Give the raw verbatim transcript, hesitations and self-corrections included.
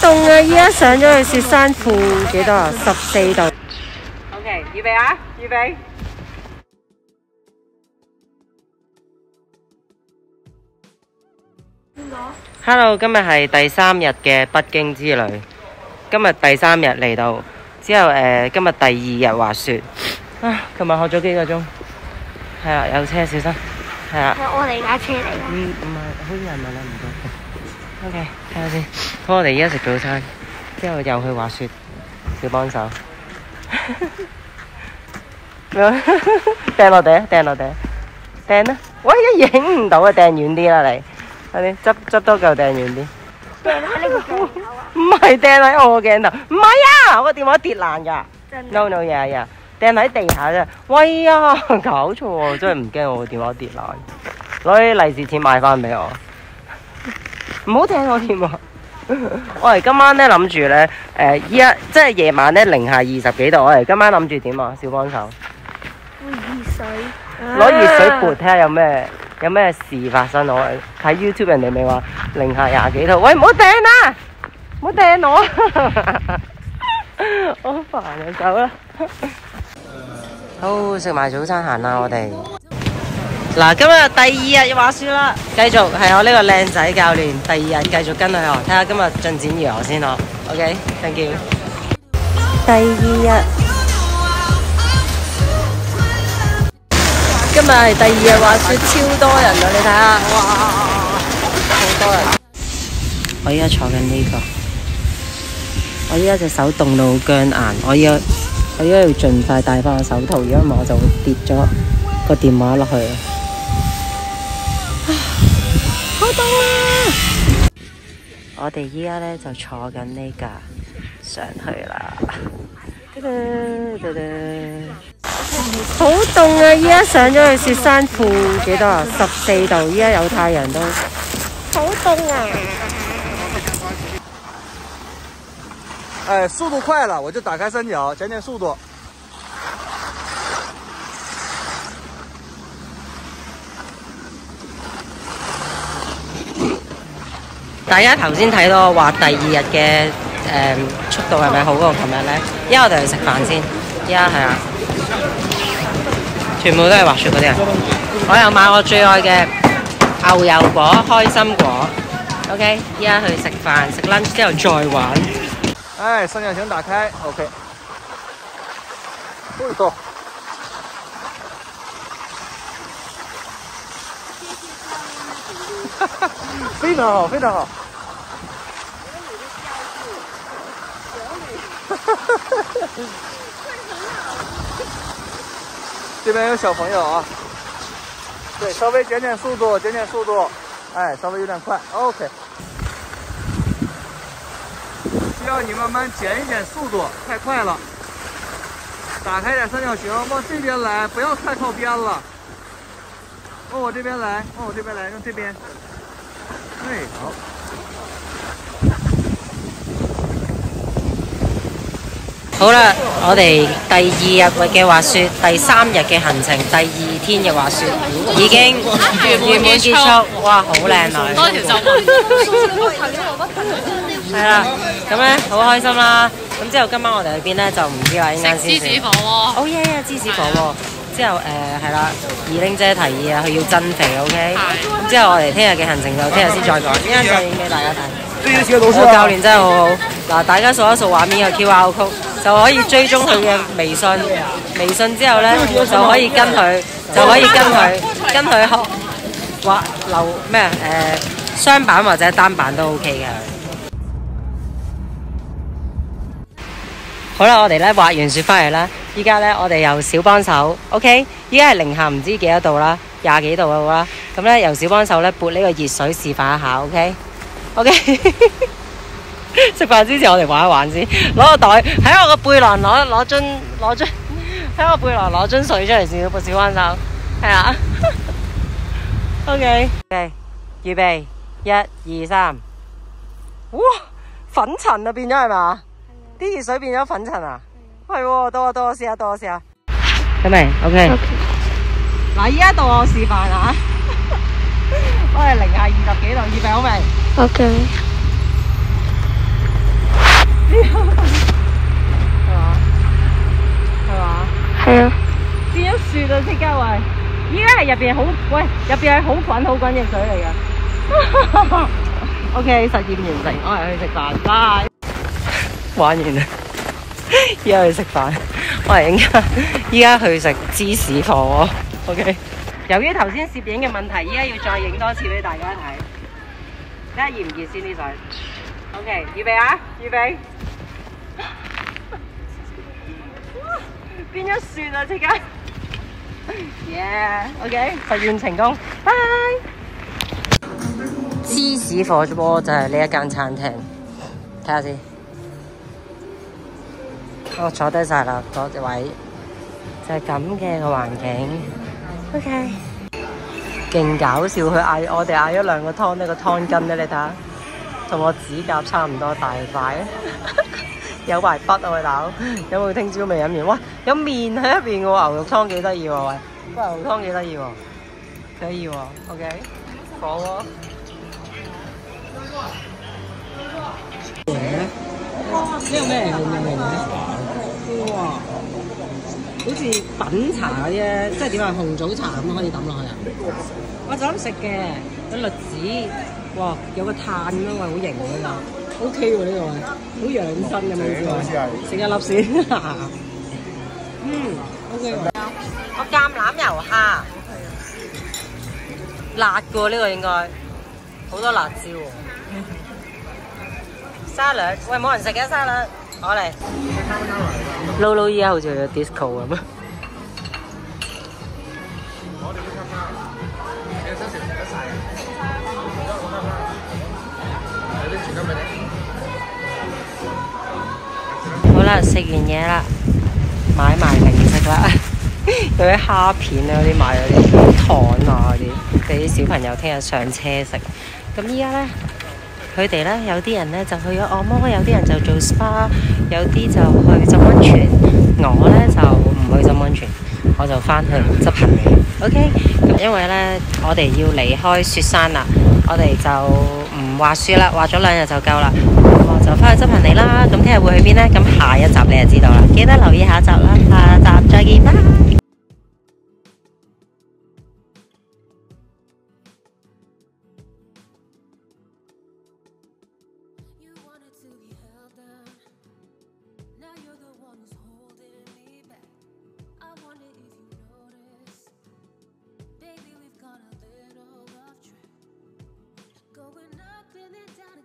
凍啊！依家上咗去雪山負幾多啊？十四度。OK， 預備啊！預備。Hello， 今日係第三日嘅北京之旅。今日第三日嚟到，之後誒、呃，今日第二日滑雪。啊，琴日學咗幾個鐘。係啊，有車小心。係啊。係我哋架車嚟㗎。嗯，唔係，好似係咪啦？唔該。OK， 睇下先。好，我哋而家食早餐，之後又去滑雪，小幫手。掟落地啊！掟落地，掟啦！喂，一影唔到啊！掟遠啲啦，你。快啲執執多嚿掟遠啲。掟喺呢個鏡頭啊？唔係掟喺我個鏡頭，唔係啊！我個電話跌爛㗎。No no yeah yeah， 掟喺地下啫。喂呀，搞錯喎！真係唔驚我個電話跌爛，攞啲利是錢買翻俾我。唔好掟我電話。我哋今晚咧諗住咧，誒依家即係夜晚咧零下二十幾度，我哋今晚諗住點啊？小幫手。攞熱水。攞熱水潑，睇下有咩有咩事發生。我睇 YouTube 人哋咪話零下廿幾度，喂，唔好掟啦，唔好掟我。我好煩啊，走啦。好，食埋早餐行啦，我哋。嗱，今日第二日要滑雪啦，繼續係我呢個靚仔教練，第二日繼續跟佢學，睇下今日進展如何先咯。OK，thank you。第二日，今日係第二日滑雪，超多人啊！你睇下，哇，好多人。我依家坐緊呢個，我依家隻手凍到僵硬，我依家我依家要盡快戴翻個手套，如果唔係我就會跌咗個電話落去。好凍啊！我哋依家咧就坐緊呢架上去啦。好凍啊！依家上咗去雪山負幾多啊？十四度，依家有太陽都好凍啊！ 哎，速度快了，我就打開三角，減減速度。 大家頭先睇到我話第二日嘅誒速度係咪好過琴日咧？依家我哋去食飯先。依家係啊，全部都係滑雪嗰啲人。我又買我最愛嘅牛油果、開心果。OK， 依家去食飯，食 lunch 之後再玩。 哎，三角形打開 ，OK。速度。非常好，非常好。这边有小朋友啊，对，稍微减减速度，减减速度，哎，稍微有点快 ，OK。需要你慢慢减一减速度，太快了。打开点三角形，往这边来，不要太靠边了。往我这边来，往我这边来，用这边。哎，好。 好啦，我哋第二日嘅滑雪，第三日嘅行程，第二天嘅滑雪已經圓滿結束。哇，好靚女！多條皺紋。係啦，咁咧好開心啦。咁之後今晚我哋去邊咧就唔知啦，應該先。食芝士火鍋。好嘢啊！芝士火鍋。之後誒係啦，二玲姐提議啊，佢要增肥 ，OK。咁之後我哋聽日嘅行程就聽日先再講，一陣再影俾大家睇。我教練真係好好。嗱，大家掃一掃畫面嘅 Q R code。就可以追蹤佢嘅微信，微信之後咧就可以跟佢，就可以跟佢，跟佢學畫留咩誒雙板或者單板都 OK 嘅。好啦，我哋咧滑完雪翻嚟啦，依家咧我哋由小幫手 ，OK， 依家係零下唔知幾多度啦，廿幾度啦，咁咧由小幫手咧撥呢個熱水示範一下 ，OK，OK。食飯之前我哋玩一玩先，攞個袋喺我個背囊攞攞樽攞樽喺我背囊攞樽水出嚟先，個小幫手係啊。OK OK， 預備一二三，哇！粉塵啊變咗係嘛？啲熱水變咗粉塵啊？係喎，到我到我試下，到我試下。得未 ？OK。嗱，依家到我示範啊！我係零下二十幾度，預備好未 ？OK。 到即刻喂！依家係入邊好喂，入邊係好滾好滾嘅水嚟㗎。OK， 實驗完成，我係去食飯，拜。玩完啦，依家去食飯，我係依家依家去食芝士火鍋。OK。由於頭先攝影嘅問題，依家要再影多次俾大家睇，睇下熱唔熱先啲水。OK， 預備啊，預備。變咗雪啊！即刻。Yeah，OK， 實驗成功，拜。芝士火鍋就係呢一間餐廳，睇下先。我坐低晒啦，嗰隻位就係咁嘅個環境。OK， 勁搞笑，佢嗌我哋嗌咗兩個湯，呢個湯巾咧，你睇下，同我指甲差唔多大塊。有埋筆啊，佢大佬，有冇聽朝未飲完？哇，有麵喺入邊嘅喎，牛肉湯幾得意喎，喂，個牛肉湯幾得意喎，可以喎 ，OK， 火鍋。呢個咩嚟嘅？哇！好似品茶嗰啲，即係點啊？紅棗茶咁可以抌落去啊！我就咁食嘅，有栗子，哇！有個炭咁樣，好型㗎嘛 ！O K 喎呢個，好養生咁樣喎，食一粒先。嗯 ，O K 喎。我橄欖油蝦，辣嘅喎呢個應該，好多辣椒喎。沙律，喂冇人食嘅沙律，我嚟。Lulu 依家好似去咗 disco 咁啊！好啦，食完嘢啦，買埋零食啦，有啲蝦片啊，嗰啲買嗰啲糖啊嗰啲，俾啲小朋友聽日上車食。咁依家咧。佢哋咧有啲人咧就去咗按摩，有啲人就做 S P A， 有啲就去浸溫泉。我咧就唔去浸溫泉，我就翻去執行李。OK， 咁因為咧我哋要離開雪山啦，我哋就唔滑雪啦，滑咗兩日就夠啦。我就翻去執行李啦。咁聽日會去邊咧？咁下一集你就知道啦。記得留意下集啦，下集再見，拜。Going up and then down.